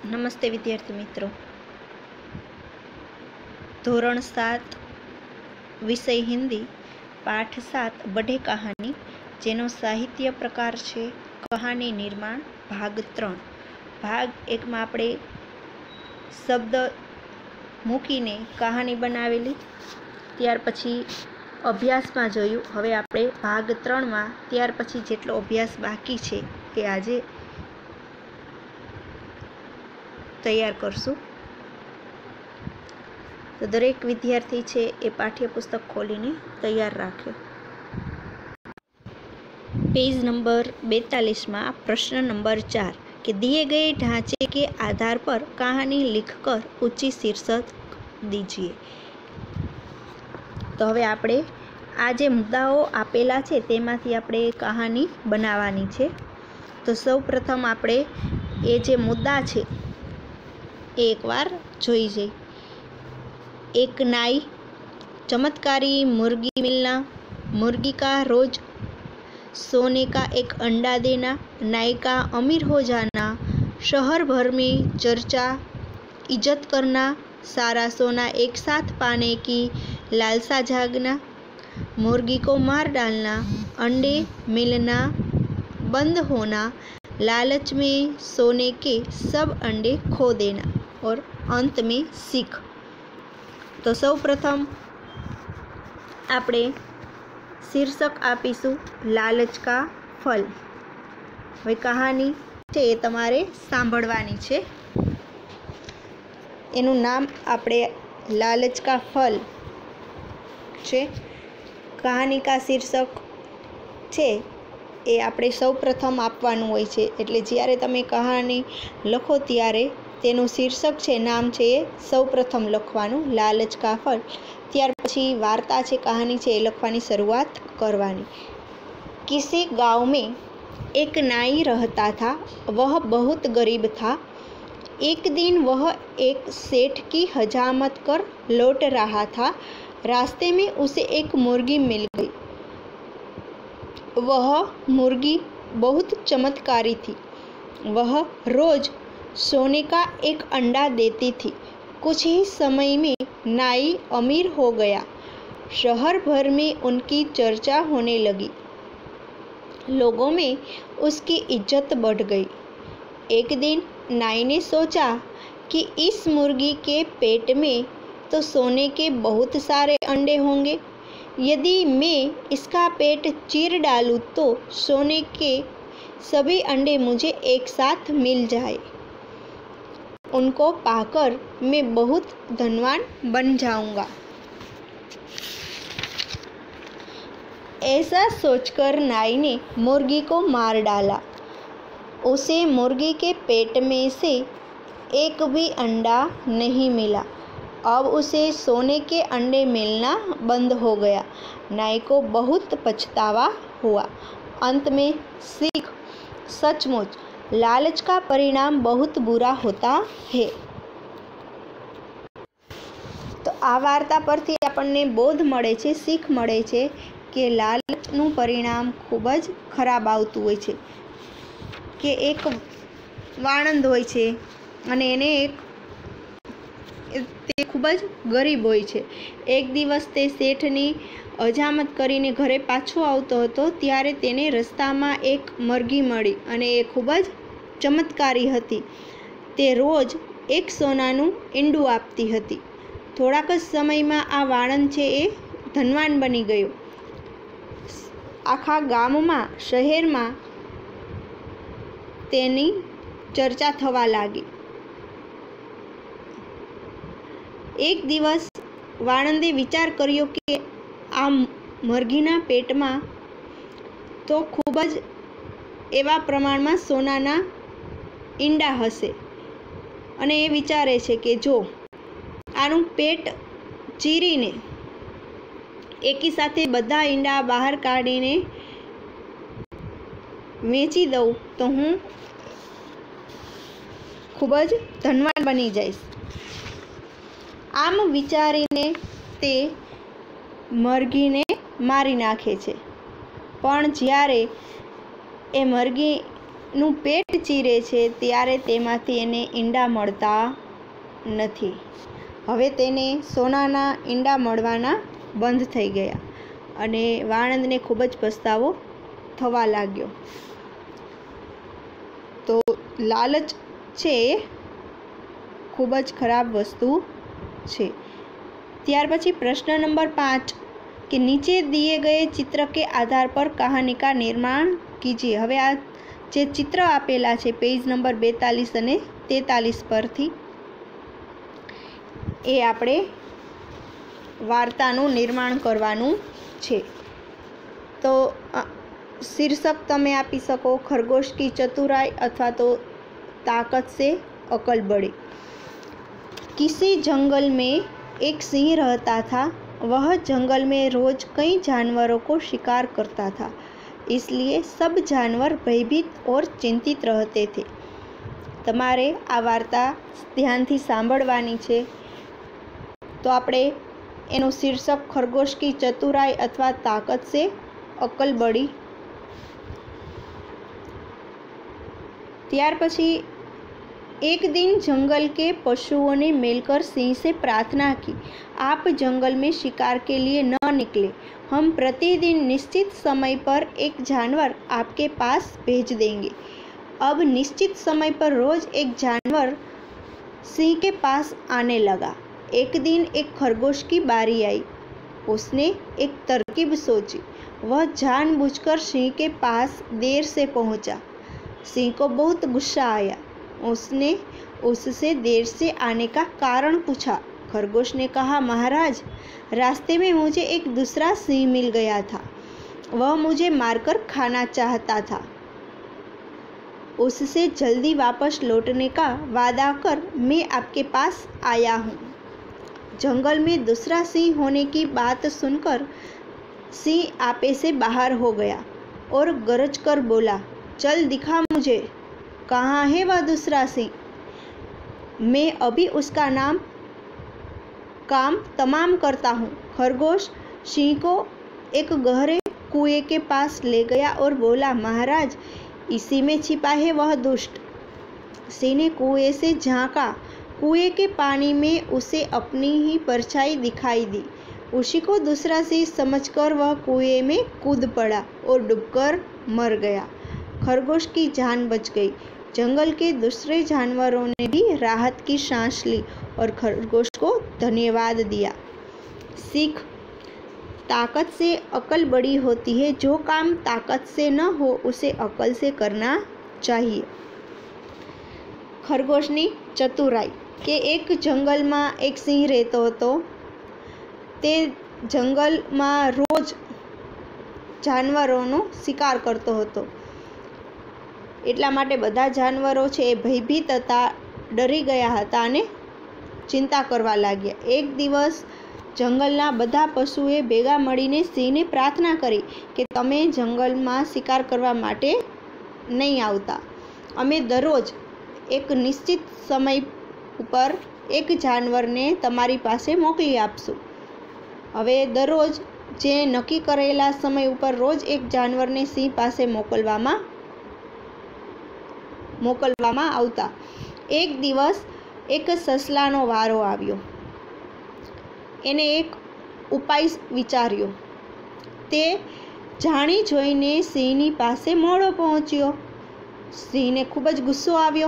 નમસ્તે વિદ્યાર્થી મિત્રો. ધોરણ 7 વિષય હિન્દી પાઠ 7 બઢે કહાની, જેનો સાહિત્ય પ્રકાર છે કહાની નિર્માણ ભાગ 3. ભાગ 1માં આપણે શબ્દ મૂકીને કહાની બનાવેલી, ત્યાર પછી અભ્યાસમાં જોયું. હવે આપણે ભાગ 3માં ત્યાર પછી જેટલો અભ્યાસ બાકી છે એ આજે તૈયાર કરશું. તો દરેક વિદ્યાર્થી છે એ પાઠ્યપુસ્તક ખોલીને તૈયાર રાખે. पेज नंबर 42 प्रश्न नंबर 4 कि दिए गए ढांचे के आधार पर कहानी लिखकर ऊंची शीर्षक दीजिए. तो हवे आपणे आ जे मुद्दाओ आपेला छे तेमांथी आपणे कहानी बनाववानी छे. तो सौ प्रथम आपणे ए जे मुद्दा छे ए एकवार जोई जઈએ. एक नाई, चमत्कारी मुर्गी मिलना, मुर्गी का रोज सोने का एक अंडा देना, नाई का अमीर हो जाना, शहर भर में चर्चा, इज्जत करना, सारा सोना एक साथ पाने की लालसा जागना, मुर्गी को मार डालना, अंडे मिलना बंद होना, लालच में सोने के सब अंडे खो देना और अंत में सीख. तो सौ प्रथम आपणे शीर्षक आपीशू लालच का फल. हवे कहानी छे ए तमारे सांभळवानी छे. एनुं नाम आपणे लालच का फल छे. कहानी का शीर्षक छे ए आपणे सौ प्रथम आपवानुं होय छे. एटले ज्यारे तमे कहानी लखो त्यारे तेनुं शीर्षक छे, नाम छे ए सौ प्रथम लखवानुं, लालच का फल. त्यार पछी वार्ता छे, कहानी छे ए लखवानी शरूआत करवानी. किसी गांव में एक नाई रहता था. वह बहुत गरीब था. एक दिन वह एक सेठ की हजामत कर लौट रहा था. रास्ते में उसे एक मुर्गी मिल गई. वह मुर्गी बहुत चमत्कारी थी. वह रोज सोने का एक अंडा देती थी. कुछ ही समय में नाई अमीर हो गया. शहर भर में उनकी चर्चा होने लगी. लोगों में उसकी इज्जत बढ़ गई. एक दिन नाई ने सोचा कि इस मुर्गी के पेट में तो सोने के बहुत सारे अंडे होंगे. यदि मैं इसका पेट चीर डालूं तो सोने के सभी अंडे मुझे एक साथ मिल जाए. उनको पाकर मैं बहुत धनवान बन जाऊंगा. ऐसा सोचकर नाई ने मुर्गी को मार डाला. उसे मुर्गी के पेट में से एक भी अंडा नहीं मिला. अब उसे सोने के अंडे मिलना बंद हो गया. नाई को बहुत पछतावा हुआ. अंत में सीख, सचमुच लालच का परिणाम बहुत बुरा होता है. तो आ वार्ता परथी आपणने बोध मळे छे, सीख मळे छे કે લાલચનું પરિણામ ખૂબ જ ખરાબ આવતું હોય છે. કે એક વાણંદ હોય છે અને એને તે ખૂબ જ ગરીબ હોય છે. એક દિવસ તે શેઠની અજામત કરીને ઘરે પાછો આવતો હતો ત્યારે તેને રસ્તામાં એક મરઘી મળી અને એ ખૂબ જ ચમત્કારી હતી. તે રોજ એક સોનાનું ઈંડું આપતી હતી. થોડાક જ સમયમાં આ વાણંદ છે એ ધનવાન બની ગયો. આખા ગામમાં, શહેરમાં તેની ચર્ચા થવા લાગી. એક દિવસ વાણંદે વિચાર કર્યો કે આ મરઘીના પેટમાં તો ખૂબ જ એવા પ્રમાણમાં સોનાના ઈંડા હશે અને એ વિચારે છે કે જો આનું પેટ ચીરીને એકી સાથે બધા ઈંડા બહાર કાઢીને વેચી દઉં તો હું ખૂબ જ ધનવાન બની જઈશ. આમ વિચારીને તે મરઘીને મારી નાખે છે. પણ જ્યારે એ મરઘી સિંહનું પેટ ચીરે છે ત્યારે તેમાંથી એને ઈંડા મળતા નથી. હવે તેને સોનાના ઈંડા મળવાના બંધ થઈ ગયા અને વાણંદને ખૂબ જ પસ્તાવો થવા લાગ્યો. તો લાલચ છે એ ખૂબ જ ખરાબ વસ્તુ છે. ત્યાર પછી પ્રશ્ન નંબર 5 कि नीचे दिए गए चित्र के आधार पर कहानी का निर्माण कीजिए. હવે આ જે ચિત્ર આપેલા છે પેજ નંબર 42 અને 43 પરથી એ આપણે વાર્તાનું નિર્માણ કરવાનું છે. તો शीर्षक તમે આપી શકો खरगोश की चतुराई अथवा तो ताकत से अकल बढ़ी. किसी जंगल में एक सिंह रहता था. वह जंगल में रोज कई जानवरों को शिकार करता था, इसलिए सब जानवर भयभीत और चिंतित रहते थे. તમારે આ વાર્તા ધ્યાનથી સાંભળવાની છે. તો આપણે એનું શીર્ષક खरगोश की चतुराई अथवा ताकत से अकल बढ़ी. त्यार पछी एक दिन जंगल के पशुओं ने मिलकर सिंह से प्रार्थना की, आप जंगल में शिकार के लिए न निकले, हम प्रतिदिन निश्चित समय पर एक जानवर आपके पास भेज देंगे. अब निश्चित समय पर रोज एक जानवर सिंह के पास आने लगा. एक दिन एक खरगोश की बारी आई. उसने एक तरकीब सोची. वह जानबूझकर सिंह के पास देर से पहुंचा. सिंह को बहुत गुस्सा आया. उसने उससे देर से आने का कारण पूछा. खरगोश ने कहा, महाराज, रास्ते में मुझे एक दूसरा सिंह मिल गया था. वह मुझे मारकर खाना चाहता था. उससे जल्दी वापस लौटने का वादा कर मैं आपके पास आया हूँ. जंगल में दूसरा सिंह होने की बात सुनकर सिंह आपे से बाहर हो गया और गरज कर बोला, चल दिखा मुझे, कहाँ है वह दूसरा सिंह. मैं अभी उसका काम तमाम करता हूँ. खरगोश सिंह को एक गहरे कुएं के पास ले गया और बोला, महाराज, इसी में छिपा है वह दुष्ट. सिंह ने कुएं से झांका. कुएं के पानी में उसे अपनी ही परछाई दिखाई दी. उसी को दूसरा सिंह समझकर वह कुएं में कूद पड़ा और डूबकर मर गया. खरगोश की जान बच गई. जंगल के दूसरे जानवरों ने भी राहत की सांस ली और खरगोश को धन्यवाद दिया. सीख, ताकत से अकल बड़ी होती है. जो काम ताकत से न हो उसे अकल से करना चाहिए. खरगोशनी चतुराई કે એક જંગલમાં એક સિંહ રહેતો હતો. તે જંગલમાં રોજ જાનવરોનો શિકાર કરતો હતો. એટલા માટે બધા જાનવરો છે એ ભયભીત હતા, ડરી ગયા હતા અને ચિંતા કરવા લાગ્યા. એક દિવસ જંગલના બધા પશુએ ભેગા મળીને સિંહને પ્રાર્થના કરી કે તમે જંગલમાં શિકાર કરવા માટે નહીં આવતા. અમે દરરોજ એક નિશ્ચિત સમય ઉપર એક જાનવરને તમારી પાસે મોકલી આપશું. હવે દરરોજ જે નક્કી કરેલા સમય ઉપર રોજ એક જાનવરને સિંહ પાસે મોકલવામાં આવતા. એક દિવસ એક સસલાનો વારો આવ્યો. એને એક ઉપાય વિચાર્યો. તે જાણી જોઈને સિંહની પાસે મોડો પહોંચ્યો. સિંહને ખૂબ જ ગુસ્સો આવ્યો.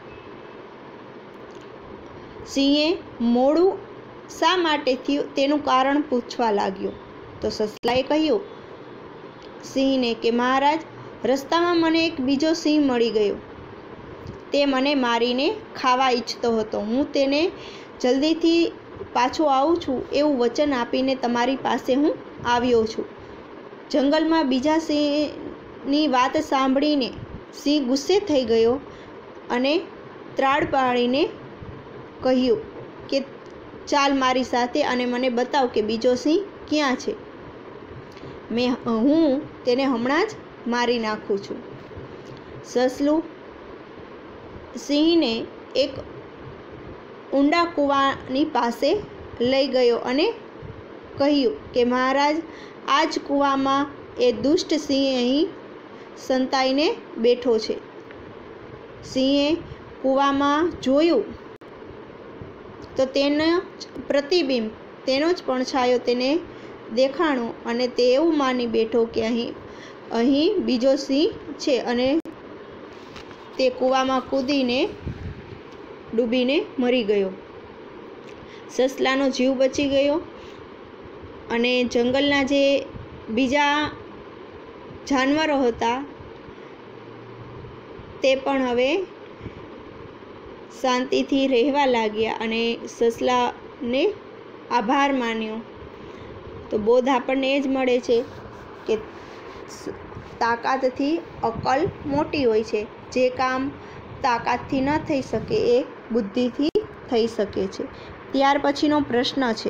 સિંહે મોડું શા માટે થયું તેનું કારણ પૂછવા લાગ્યો. તો સસલાએ કહ્યું સિંહને કે મહારાજ, રસ્તામાં મને એક બીજો સિંહ મળી ગયો. તે મને મારીને ખાવા ઈચ્છતો હતો. હું તેને જલ્દીથી પાછો આવું છું એવું વચન આપીને તમારી પાસે હું આવ્યો છું. જંગલમાં બીજા સિંહની વાત સાંભળીને સિંહ ગુસ્સે થઈ ગયો અને ત્રાડ પાડીને કહ્યું કે ચાલ મારી સાથે અને મને બતાવ કે બીજો સિંહ ક્યાં છે. હું તેને હમણાં જ મારી નાખું છું. સસલું સિંહને એક ઊંડા કૂવાની પાસે લઈ ગયો અને કહ્યું કે મહારાજ, આ જ કૂવામાં એ દુષ્ટ સિંહ અહીં સંતાઈને બેઠો છે. સિંહે કૂવામાં જોયું તો તેનો પ્રતિબિંબ, તેનો જ પડછાયો તેને દેખાણો અને તે એવું માની બેઠો કે અહીં બીજો સિંહ છે અને તે કૂવામાં કૂદીને ડૂબીને મરી ગયો. સસલાનો જીવ બચી ગયો અને જંગલના જે બીજા જાનવરો હતા તે પણ હવે શાંતિથી રહેવા લાગ્યા અને સસલાને આભાર માન્યો. તો બોધ આપણને એ જ મળે છે કે તાકાતથી અક્કલ મોટી હોય છે. જે કામ તાકાતથી ન થઈ શકે એ બુદ્ધિથી થઈ શકે છે. ત્યાર પછીનો પ્રશ્ન છે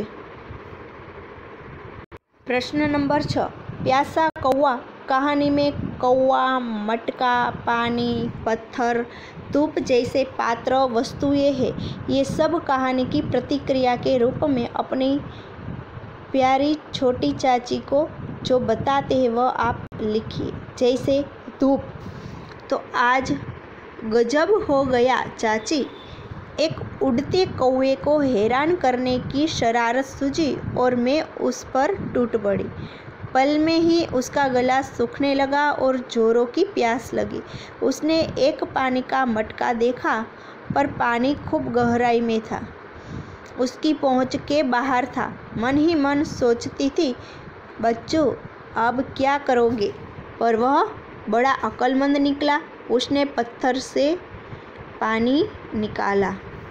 प्रश्न नंबर 6। प्यासा कौवा कहानी में कौवा, मटका, पानी, पत्थर, धूप जैसे पात्र वस्तुएं हैं। ये सब कहानी की प्रतिक्रिया के रूप में अपनी प्यारी छोटी चाची को जो बताते हैं वह आप लिखिए। जैसे धूप, तो आज गजब हो गया चाची, एक उड़ते कौवे को हैरान करने की शरारत सूझी और मैं उस पर टूट पड़ी। पल में ही उसका गला सूखने लगा और जोरों की प्यास लगी। उसने एक पानी का मटका देखा पर पानी खूब गहराई में था, उसकी पहुंच के बाहर था। मन ही मन सोचती थी, बच्चों अब क्या करोगे? पर वह बड़ा अक्लमंद निकला। उसने पत्थर से पानी निकाला।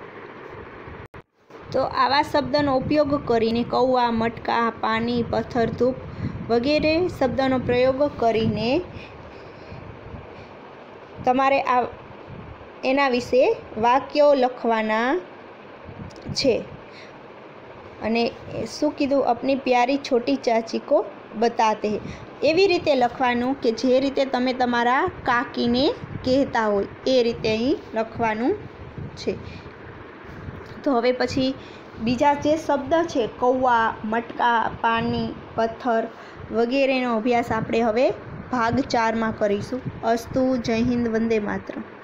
तो आवा शब्दों उपयोग करीने कौवा, मटका, पानी, पत्थर, धूप वगैरे शब्दों प्रयोग करीने तमारे एना विषे वाक्यो लखवाना छे। अने शुं कीधुं? अपनी प्यारी छोटी चाची को बताते हैं। एवी रीते लखवानुं के जे रीते तमे तमारा काकीने कहेता होय ए रीते अहीं लखवानुं छे। तो हवे पछी बीजा जे शब्द छे कौवा, मटका, पानी, पत्थर वगैरेनो अभ्यास आपणे हवे भाग 4 में करीशुं। अस्तु। जय हिंद। वंदे मातरम।